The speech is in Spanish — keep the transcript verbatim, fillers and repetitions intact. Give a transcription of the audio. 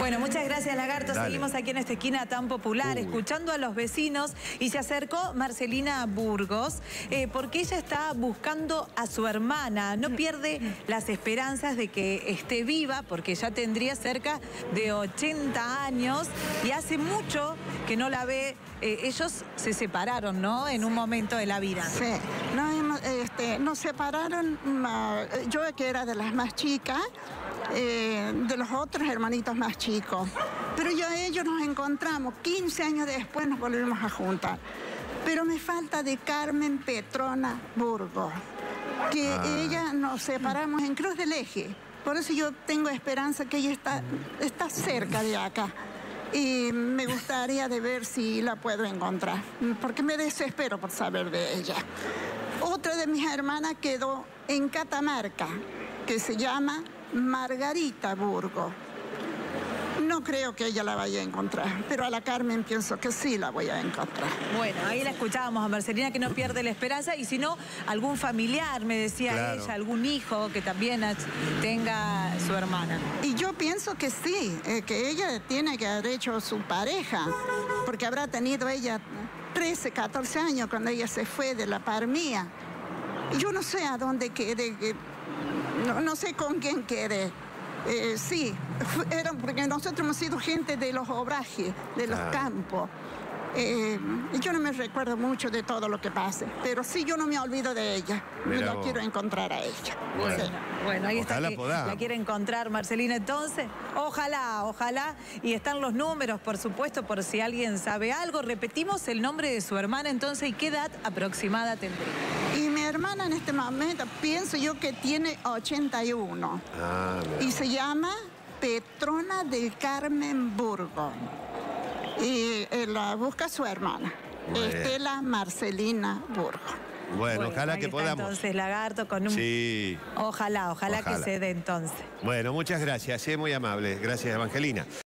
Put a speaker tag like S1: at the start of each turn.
S1: Bueno, muchas gracias, Lagarto.
S2: Dale.
S1: Seguimos aquí en esta esquina tan popular,
S2: Uy.
S1: escuchando a los vecinos, y se acercó Marcelina Burgos, eh, porque ella está buscando a su hermana. No pierde las esperanzas de que esté viva, porque ya tendría cerca de ochenta años, y hace mucho que no la ve. Eh, ellos se separaron, ¿no?, en un momento de la vida.
S3: Sí, no, este, nos separaron, yo que era de las más chicas, eh, de los otros hermanitos más chicos. Pero yo a ellos nos encontramos, quince años después nos volvimos a juntar. Pero me falta de Carmen Petrona Burgos, que
S2: ah.
S3: ella nos separamos en Cruz del Eje. Por eso yo tengo esperanza que ella está, está cerca de acá. Y me gustaría de ver si la puedo encontrar, porque me desespero por saber de ella. Otra de mis hermanas quedó en Catamarca, que se llama Margarita Burgos. No creo que ella la vaya a encontrar, pero a la Carmen pienso que sí la voy a encontrar.
S1: Bueno, ahí la escuchábamos a Marcelina, que no pierde la esperanza, y si no, algún familiar, me decía
S2: Claro.
S1: ella, algún hijo que también tenga su hermana.
S3: Y yo pienso que sí, eh, que ella tiene que haber hecho su pareja, porque habrá tenido ella trece, catorce años cuando ella se fue de la par mía. Y yo no sé a dónde quedé, que, no, no sé con quién quedé. Eh, sí, eran porque nosotros hemos sido gente de los obrajes, de los
S2: ah.
S3: campos. Eh, yo no me recuerdo mucho de todo lo que pase, pero sí yo no me olvido de ella.
S2: Mirá
S3: me la
S2: vos.
S3: quiero encontrar a ella.
S2: Bueno.
S3: Sí.
S1: Bueno, ahí
S2: Ojalá
S1: está, que
S2: podamos.
S1: la quiere encontrar Marcelina entonces. Ojalá, ojalá. Y están los números, por supuesto, por si alguien sabe algo. Repetimos el nombre de su hermana entonces, y qué edad aproximada tendría.
S3: Y mi hermana en este momento, pienso yo que tiene ochenta y uno.
S2: Ah,
S3: Y se llama Petrona del Carmen Burgos. Y eh, la busca su hermana,
S2: Bueno.
S3: Estela Marcelina Burgos.
S2: bueno,
S1: Bueno,
S2: ojalá
S1: ahí
S2: que
S1: está
S2: podamos.
S1: entonces, Lagarto, con un...
S2: Sí.
S1: Ojalá, ojalá,
S2: Ojalá.
S1: que se dé entonces.
S2: Bueno, muchas gracias, eh, muy amable. Gracias, Evangelina.